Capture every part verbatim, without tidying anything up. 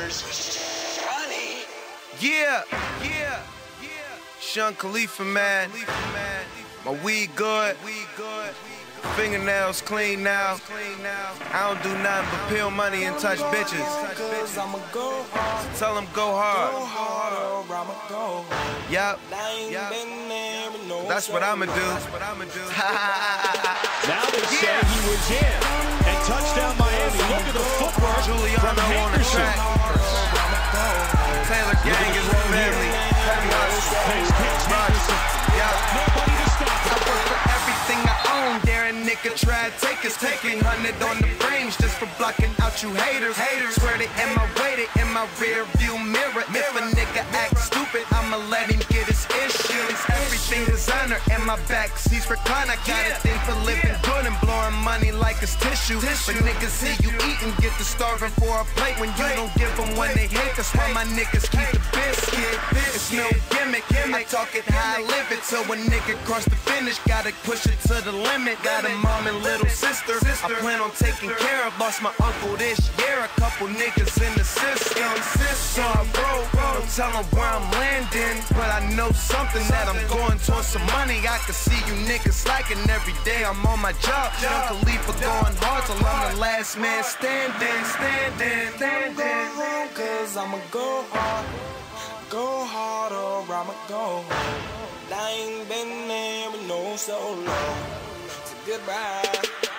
Ronnie. Yeah, yeah, yeah. Sean Khalifa, man. My weed good. Fingernails clean now. I don't do nothing but peel money and touch bitches. So tell them go hard. Yup. That's what I'ma do. Now they say yeah. he was in and touchdown Miami. Look at the footwork from Hankerson. Taylor Gang is the family. Nobody to stop. I work for everything I own. Dare a nigga try to take us. Taking hundred on the frames just for blocking out you haters. Haters swear they in my way, they in my rear view mirror. If a nigga act stupid, I'ma let him get his issues. Everything designer in my back seats recline. I got a thing for living good and blowing money like it's tissue. But niggas see you eating, get to starving for a plate when you don't give them when they hate. That's why my niggas keep the biscuit. It's no gimmick. I talk it how I live it. Till a nigga cross the finish, gotta push it to the limit. Got a mom and little sister I plan on taking care of. Lost my uncle this year, a couple niggas in the system. So I roll, don't tell them where I'm landing, but I know something that I'm going towards some money. I can see you niggas slacking every day. I'm on my job. Sean Khalifa going hard till I'm the last man standing, standing, standing. Go home, cause I'ma go hard. Go hard or I'ma go home. I ain't been there but no so long. So goodbye.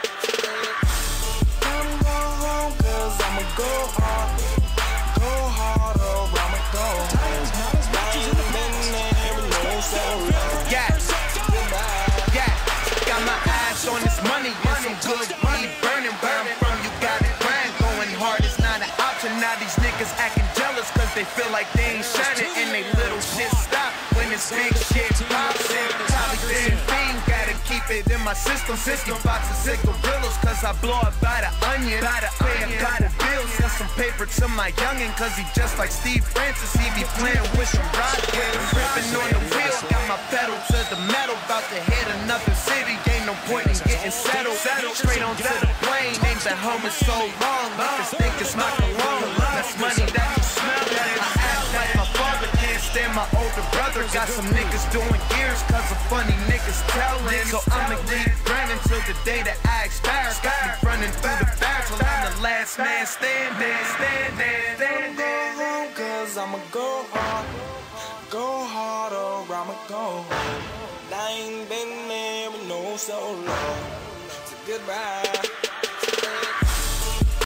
I'ma go home cause I'ma go hard. Go hard or I'ma go home. I ain't been there but no so long. Yeah, yeah. Got my eyes on this money and some good weed burning. Where I'm from, you got it grind. Going hard is not an option. Now these niggas acting jealous cause they feel like they ain't shining and they little shit stop when this big shit pops in. Probably didn't fiend, gotta keep it in my system. fifty boxes of cigarillos cause I blow it by the onion. Pay a couple bills and some paper to my youngin' cause he just like Steve Francis. He be playing with some rockets. Ripping on the wheel, got my pedal to the metal. About to hit another city, ain't no point in getting settled. Straight onto the plane, ain't been home in so long. Niggas think it's my cologne. That's money that you smell. I act like my father can't stand my older brother. Got some niggas doing years cause of funny niggas telling. So I'ma keep grinding till the day that I expire. Got me running through the fire till I'm the last man standing, standing, standing. Go home cause I'ma go hard. Go hard or I'ma go home. I ain't been there but no so long. So goodbye.